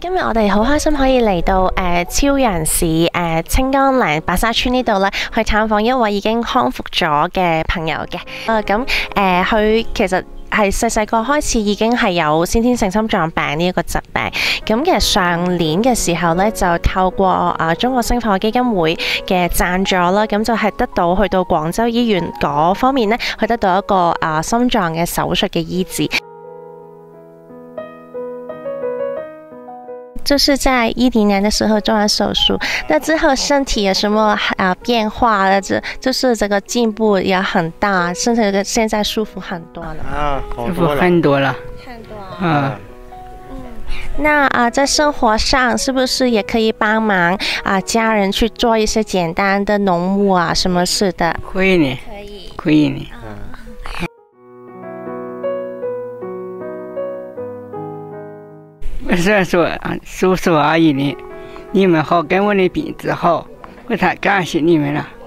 今日我哋好開心可以嚟到超人市青江嶺白沙村呢度咧，去探訪一位已經康復咗嘅朋友嘅。佢其實係細細個開始已經係有先天性心臟病呢一個疾病。咁其實上年嘅時候咧，就透過中國星火基金會嘅贊助啦，咁就係得到去到廣州醫院嗰方面咧，去得到一個心臟嘅手術嘅醫治。就是在2010年的時候做完手術，那之後身體有什麼變化呢？就是這個進步也很大，甚至現在舒服很多了。 舒服很多了。 很多。那在生活上是不是也可以幫忙家人去做一些簡單的農務什麼事的？ 可以呢。可以呢。我是说，叔叔阿姨呢，你们好跟我的病治好，我太感谢你们了。